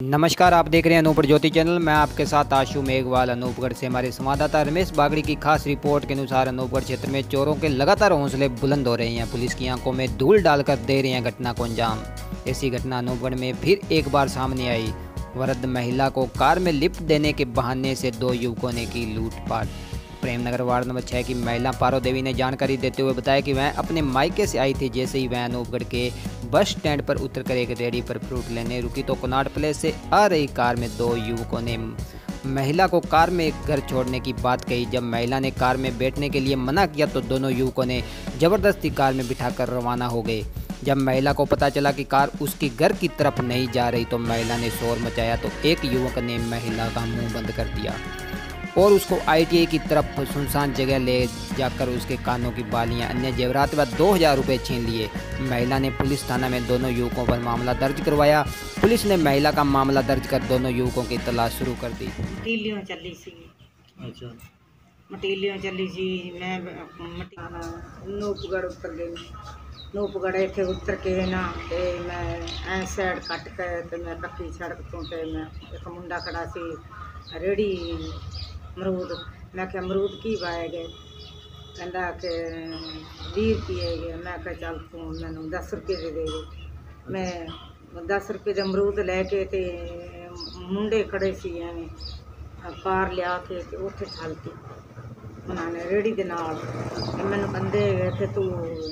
नमस्कार, आप देख रहे हैं अनूपगढ़ ज्योति चैनल। मैं आपके साथ आशु मेघवाल। अनूपगढ़ से हमारे संवाददाता रमेश बागड़ी की खास रिपोर्ट के अनुसार अनूपगढ़ क्षेत्र में चोरों के लगातार हौसले बुलंद हो रहे हैं। पुलिस की आंखों में धूल डालकर दे रहे हैं घटना को अंजाम। ऐसी घटना अनूपगढ़ में फिर एक बार सामने आई। वृद्ध महिला को कार में लिफ्ट देने के बहाने से दो युवकों ने की लूटपाट। प्रेमनगर वार्ड नंबर 6 की महिला पारो देवी ने जानकारी देते हुए बताया कि वह अपने मायके से आई थी। जैसे ही वह अनूपगढ़ के बस स्टैंड पर उतरकर एक रेहड़ी पर फ्रूट लेने रुकी तो कनॉट प्लेस से आ रही कार में दो युवकों ने महिला को कार में घर छोड़ने की बात कही। जब महिला ने कार में बैठने के लिए मना किया तो दोनों युवकों ने ज़बरदस्ती कार में बिठाकर रवाना हो गए। जब महिला को पता चला कि कार उसकी घर की तरफ नहीं जा रही तो महिला ने शोर मचाया तो एक युवक ने महिला का मुंह बंद कर दिया और उसको ITI की तरफ सुनसान जगह ले जाकर उसके कानों की बालियां, अन्य जेवरात व 2000 रुपये छीन लिए। महिला ने पुलिस थाना में दोनों युवकों पर मामला दर्ज करवाया। पुलिस ने महिला का मामला दर्ज कर दोनों युवकों की तलाश शुरू कर दी। मटीलियों चली सी। अच्छा, मटीलियों चली सी। मैं नूपगढ़ उतर गई। नूपगढ़ इत्थे उतर के ना ते मैं ऐ साइड कट के ते मैं कच्ची सड़क तो ते मैं एक मुंडा खड़ा सी रेहड़ी अमरूद। मैं क्या अमरूद की पाए गए, कहता कि 20 रुपये गए। मैं क्या चल तू मैनू 10 रुपये दे दे। मैं 10 रुपये के अमरूद लैके ते मुंडे खड़े सी एवें कार लिया के ते उत्थे चलती उन्होंने रेहड़ी दे नाल। मैनू कहंदे कि तू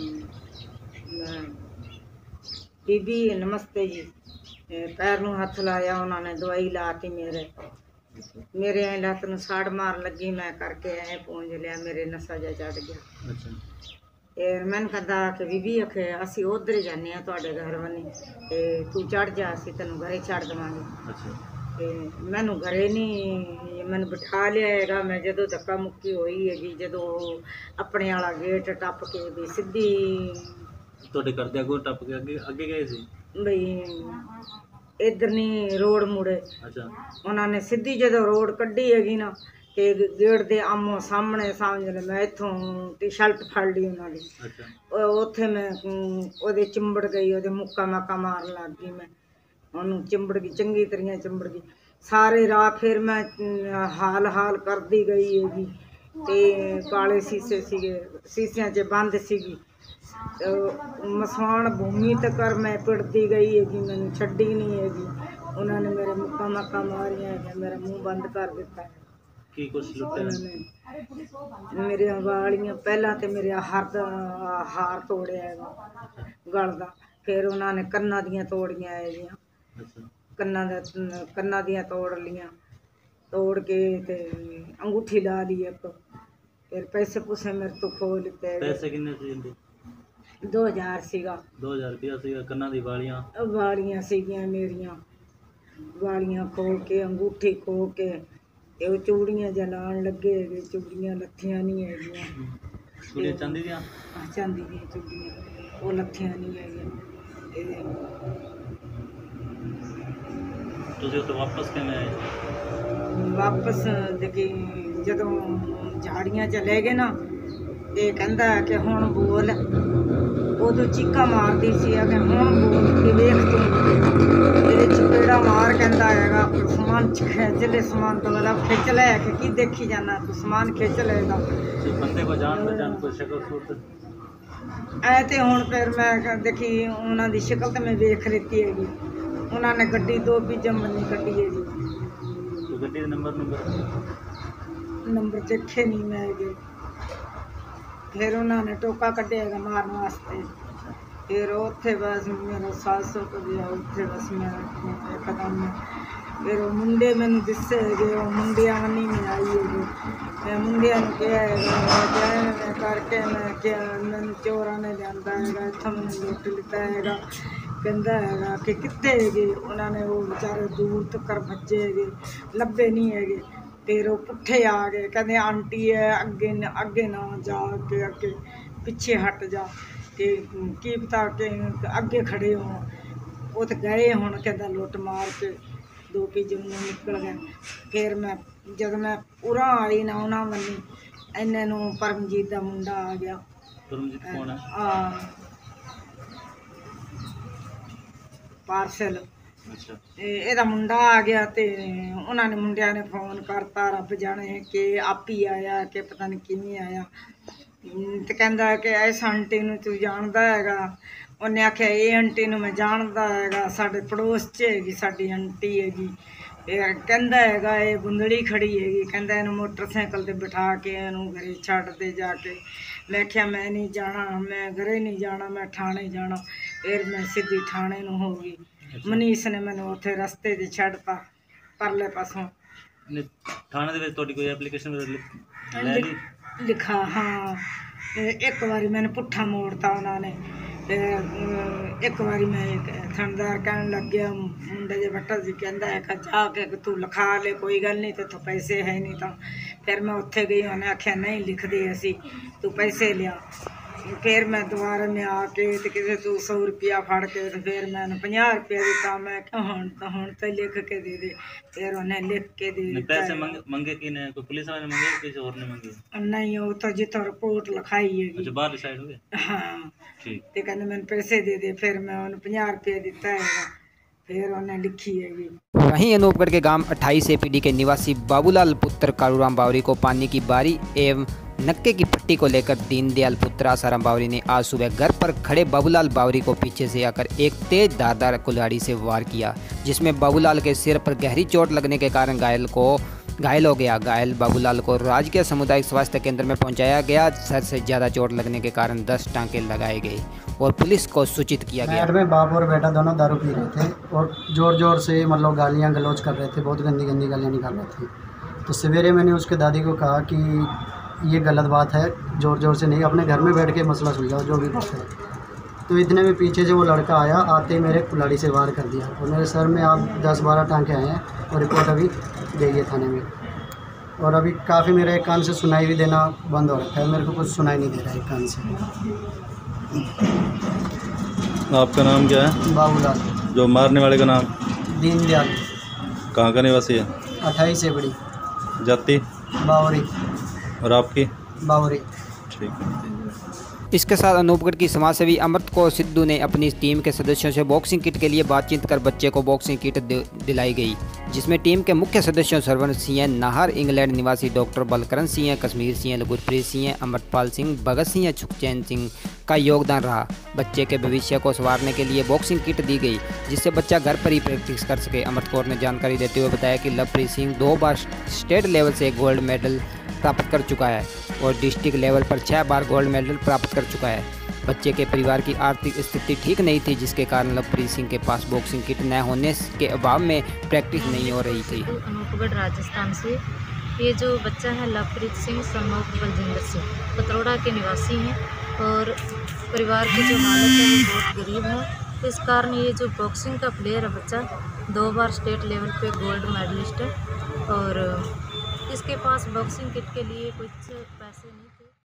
बीबी नमस्ते जी। पैर नूं हथ लाया, उन्होंने दवाई लाती मेरे लत्त नूं साड़ मार लगी। मैं करके ऐ पहुँच लिया, मेरे नशा जा चढ़ गया। अच्छा, फिर मैंने कहता कि बीबी आखे असी उधर ही जाने ਤੁਹਾਡੇ घर बनी ते तू चढ़ जा, असी तेन घरे छड़ देवांगे। अच्छा, ते मैनू घरे नहीं मैनू बिठा लिया हैगा। मैं जदों धक्का मुक्की होई हैगी, जदों अपने वाला गेट टप के भी सीधी ਤੁਹਾਡੇ ਘਰ ਦੇ ਅੱਗੋਂ ਟੱਪ ਕੇ ਅੱਗੇ ਅੱਗੇ ਗਏ ਸੀ। बई इधर नहीं रोड मुड़े। अच्छा, उन्होंने सीधी जो रोड कड्डी हैगी ना ते गेट दे आमो सामने समझ ले मैं इत्थों टी शर्ट फड़ ली उन्होंने। अच्छा, उत्थे मैं ओदे चिंबड़ गई, ओदे मुक्का माका मारन लग गई। मैं उन्होंने चिंबड़ गई, चंगी तरियां चिंबड़ गई सारे राह। फिर मैं हाल हाल करती गई हैगी ते काले शीशे सीगे, शीशियां च बंद सीगी। मसवान भूमि तक मैं पिटती गई हैगी, मैंने छड्डी नहीं हैगी। उन्होंने मेरे मुक्का मक्का मारिया है, मेरा मुंह बंद कर दिता है। ਕੀ ਕੁਛ ਲੁੱਟਿਆ? उन्होंने मेरे वालियां पहला तो मेरे हार तोड़िया है गल का। फिर उन्होंने कन्ना दियां तोड़ियां है, अच्छा, कन्ना दियां तोड़ लियां। तोड़ के ते अंगूठी ला ली एक। फिर पैसे पूसे मेरे तो खो लिते। ਪੈਸੇ ਕਿੰਨੇ ਸੀ ਇਹਦੇ? 2000 ਸੀਗਾ। 2000 ਰੁਪਇਆ ਸੀਗਾ। ਕੰਨਾਂ ਦੀ ਵਾਲੀਆਂ ਵਾਲੀਆਂ ਸੀਗੀਆਂ ਮੇਰੀਆਂ, ਵਾਲੀਆਂ ਖੋ ਕੇ अंगूठी खो के ਤੇ ਉਹ ਚੂੜੀਆਂ ਜਿਹਾ ਲਾਉਣ ਲੱਗੇ ਹੈਗੇ। ਚੂੜੀਆਂ ਲੱਥੀਆਂ ਨਹੀਂ ਹੈਗੀਆਂ। ਕੁੜੀਆਂ ਚਾਂਦੀ ਦੀਆਂ? ਚਾਂਦੀ ਦੀਆਂ ਚੂੜੀਆਂ ਉਹ ਲੱਥੀਆਂ ਨਹੀਂ ਹੈਗੀਆਂ। ਤੁਸੀਂ ਉੱਥੇ ਵਾਪਸ ਕਿਵੇਂ ਆਏ? ਵਾਪਸ ਦੇਖੀ ਜਦੋਂ ਝਾੜੀਆਂ ਚਲੇ ਗਏ ਨਾ ਤੇ ਕਹਿੰਦਾ ਕਿ ਹੁਣ ਬੋਲ। ਉਦੋਂ ਚੀਕਾਂ ਮਾਰਦੀ ਸੀ ਕਿ ਹੁਣ ਬੋਲ ਕੇ ਵੇਖ ਤੂੰ ਇਹਦੇ ਚਪੇੜਾ ਮਾਰ। ਕਹਿੰਦਾ ਹੈਗਾ ਸਮਾਨ ਖਿੱਚ ਲੈ, ਸਮਾਨ ਤੋਂ ਮਤਲਬ ਖਿੱਚ ਲੈ ਕਿ ਕੀ ਦੇਖੀ ਜਾਣਾ ਤੂੰ, ਸਮਾਨ ਖਿੱਚ ਲੈਗਾ। ਬੰਦੇ ਕੋ ਜਾਣ ਪਛਾਣ ਕੋਈ ਸ਼ਕਲ ਸੂਰਤ ਐ ਤੇ ਹੁਣ ਫਿਰ ਮੈਂ ਦੇਖੀ ਉਹਨਾਂ ਦੀ ਸ਼ਕਲ ਤੇ ਮੈਂ ਵੇਖ ਲਿੱਤੀ ਹੈਗੀ। ਉਹਨਾਂ ਨੇ ਗੱਡੀ ਦੋ ਪੀਜਮ ਮੰਨੀ ਕੱਢੀ ਹੈਗੀ। ਗੱਡੀ ਦਾ ਨੰਬਰ ਦੇਖੇ ਨਹੀਂ ਮੈਂ ਹੈਗੇ। फिर उन्होंने टोका कढ़िया मारने वास्ते। फिर उत्थे बस मेरा 700 को दिया उत्थे बस मेरा एकदम। फिर वो मुंडे मैंने दिसे है, वो मुंडिया मनी में आई है। मैं मुंडिया क्या करके मैं क्या मैंने चोरा ने लिया है इतना मैंने लुट लिता है। कहता है कि कितने है उन्होंने वो बेचारे दूर तक बच्चे है लभे नहीं है। फिर वो पुट्ठे आ गए, कहते आंटी है अगे अगे ना जा के अगे पिछे हट जा कि की पता के अगे खड़े हो। वो तो गए हूँ कहता लुट मार के दो पीजे निकल गए। फिर मैं जब मैं पूरा आई ना उन्होंने मनी इन्हें परमजीत का मुंडा आ गया। परमजीत कौन है? पार्सल अच्छा ਇਹਦਾ ਮੁੰਡਾ ਆ ਗਿਆ ਤੇ ਉਹਨਾਂ ਨੇ ਮੁੰਡਿਆਂ ਨੇ ਫੋਨ ਕਰਤਾ ਰੱਬ ਜਾਣੇ ਕਿ ਆਪ ਹੀ ਆਇਆ ਕਿ ਪਤਾ ਨਹੀਂ ਕਿਵੇਂ ਆਇਆ ਤੇ ਕਹਿੰਦਾ ਕਿ ਇਸ ਆਂਟੀ ਨੂੰ ਤੂੰ ਜਾਣਦਾ ਹੈਗਾ ਉਹਨੇ ਆਖਿਆ ਇਹ ਆਂਟੀ ਨੂੰ ਮੈਂ ਜਾਣਦਾ ਹੈਗਾ ਸਾਡੇ ਪੜੋਸ 'ਚ ਹੈਗੀ ਸਾਡੀ ਆਂਟੀ ਹੈਗੀ ਇਹ ਕਹਿੰਦਾ ਹੈਗਾ ਇਹ ਗੁੰਦੜੀ ਖੜੀ ਹੈਗੀ ਕਹਿੰਦਾ ਇਹਨੂੰ ਮੋਟਰਸਾਈਕਲ ਤੇ ਬਿਠਾ ਕੇ ਇਹਨੂੰ ਘਰੇ ਛੱਡ ਦੇ ਜਾ ਕੇ ਮੈਂ ਕਿਹਾ ਮੈਂ ਨਹੀਂ ਜਾਣਾ ਮੈਂ ਘਰੇ ਨਹੀਂ ਜਾਣਾ ਮੈਂ ਥਾਣੇ ਜਾਣਾ ਫਿਰ ਮੈਂ ਸਿੱਧੀ ਥਾਣੇ ਨੂੰ ਹੋ ਗਈ ਮਨੀਸ਼ ਨੇ ਮੈਨੂੰ ਉੱਥੇ ਰਸਤੇ 'ਤੇ ਛੱਡਤਾ ਪਰਲੇ ਪਾਸੋਂ ਨੇ ਥਾਣੇ ਦੇ ਵਿੱਚ ਤੁਹਾਡੀ ਕੋਈ ਐਪਲੀਕੇਸ਼ਨ ਲੈ ਲਈ ਲਿਖਾ ਹਾਂ ਇੱਕ ਵਾਰੀ ਮੈਨੂੰ ਪੁੱਠਾ ਮੋੜਤਾ ਉਹਨਾਂ ਨੇ ਤੇ ਇੱਕ ਵਾਰੀ ਮੈਂ ਥਾਣੇਦਾਰ ਕਹਿਣ ਲੱਗਿਆ ਮੁੰਡੇ ਦੇ ਬੱਟਾ ਜੀ ਕਹਿੰਦਾ ਹੈ ਕਿ ਜਾ ਕੇ ਤੂੰ ਲਿਖਾ ਲੈ ਕੋਈ ਗੱਲ ਨਹੀਂ ਤੇ ਪੈਸੇ ਹੈ ਨਹੀਂ ਤਾਂ ਫਿਰ ਮੈਂ ਉੱਥੇ ਗਈ ਉਹਨੇ ਆਖਿਆ ਨਹੀਂ ਲਿਖਦੇ ਅਸੀਂ ਤੂੰ ਪੈਸੇ ਲਿਆ ਫਿਰ ਮੈਂ ਦੁਬਾਰਾ ਮੈਂ ਆ ਕੇ ਤੇ ਕਿਸੇ ਤੂੰ 100 ਰੁਪਇਆ ਫੜ ਕੇ ਤੇ ਫਿਰ ਮੈਂ 50 ਰੁਪਇਆ ਦਿੱਤਾ ਮੈਂ ਕਿਹਾ ਹੁਣ ਤਾਂ ਲਿਖ ਕੇ ਦੇ ਦੇ ਫਿਰ ਉਹਨੇ ਲਿਖ ਕੇ ਦੇ ਦਿੱਤਾ पैसे मंगे कि नहीं कोई पुलिस वाले ने मंगे किसी और ने मंगे नहीं वो तो जितो रिपोर्ट लिखाई है अच्छा बाहर डिसाइड हो गया हाँ ठीक ਤੇ ਕਹਿੰਦੇ ਮੈਨੂੰ ਪੈਸੇ ਦੇ ਦੇ ਫਿਰ ਮੈਂ ਉਹਨੂੰ 50 ਰੁਪਏ ਦਿੱਤਾ ਹੈਗਾ ਫਿਰ ਉਹਨੇ ਲਿਖੀ ਹੈਗੀ वहीं अनूपगढ़ के गांव 28 एपीडी के निवासी बाबूलाल पुत्र कालूराम बावरी को पानी की बारी एवं नक्के की पट्टी को लेकर दीनदयाल पुत्र आसाराम बावरी ने आज सुबह घर पर खड़े बाबूलाल बावरी को पीछे से आकर एक तेज धारदार कुल्हाड़ी से वार किया जिसमें बाबूलाल के सिर पर गहरी चोट लगने के कारण घायल हो गया। घायल बाबूलाल को राजकीय सामुदायिक स्वास्थ्य केंद्र में पहुंचाया गया। सर से ज़्यादा चोट लगने के कारण 10 टांके लगाए गए और पुलिस को सूचित किया गया। में बाप और बेटा दोनों दारू पी रहे थे और ज़ोर ज़ोर से मतलब गालियाँ गलौज कर रहे थे, बहुत गंदी गंदी गालियाँ निकाल रहे थे। तो सवेरे मैंने उसके दादी को कहा कि ये गलत बात है, ज़ोर ज़ोर से नहीं, अपने घर में बैठ के मसला सुलझाओ जो भी बात है। तो इतने में पीछे से वो लड़का आया, आते ही मेरे कुल्हाड़ी से वार कर दिया और मेरे सर में आप 10-12 टांके आए हैं और रिपोर्ट अभी गई है थाने में। और अभी काफ़ी मेरे एक कान से सुनाई भी देना बंद हो रखा है, मेरे को कुछ सुनाई नहीं दे रहा है एक कान से। आपका नाम क्या है? बाबूलाल। जो मारने वाले का नाम? दीनदयाल। कहाँ का निवासी है? 28 एपीडी। जाति? बावरी। और आपकी? बावरी। ठीक है। इसके साथ अनूपगढ़ की समाजसेवी अमृत कौर सिद्धू ने अपनी टीम के सदस्यों से बॉक्सिंग किट के लिए बातचीत कर बच्चे को बॉक्सिंग किट दिलाई गई, जिसमें टीम के मुख्य सदस्यों सरवण सिंह, नाहर इंग्लैंड निवासी डॉक्टर बलकरण सिंह, कश्मीर सिंह, गुरप्रीत सिंह, अमृतपाल सिंह, भगत सिंह, सुखचैन सिंह का योगदान रहा। बच्चे के भविष्य को संवारने के लिए बॉक्सिंग किट दी गई, जिससे बच्चा घर पर ही प्रैक्टिस कर सके। अमृत कौर ने जानकारी देते हुए बताया कि लवप्रीत सिंह 2 बार स्टेट लेवल से गोल्ड मेडल प्राप्त कर चुका है और डिस्ट्रिक्ट लेवल पर 6 बार गोल्ड मेडल प्राप्त कर चुका है। बच्चे के परिवार की आर्थिक स्थिति ठीक नहीं थी, जिसके कारण लवप्रीत सिंह के पास बॉक्सिंग किट न होने के अभाव में प्रैक्टिस नहीं हो रही थी। अनूपगढ़ राजस्थान से ये जो बच्चा है लवप्रीत सिंह सन्मुख बलजिंदर सिंह पतरोड़ा के निवासी हैं और परिवार की जो हालत है वो बहुत गरीब है। इस कारण ये जो बॉक्सिंग का प्लेयर है बच्चा 2 बार स्टेट लेवल पे गोल्ड मेडलिस्ट है और इसके पास बॉक्सिंग किट के लिए कुछ पैसे नहीं थे।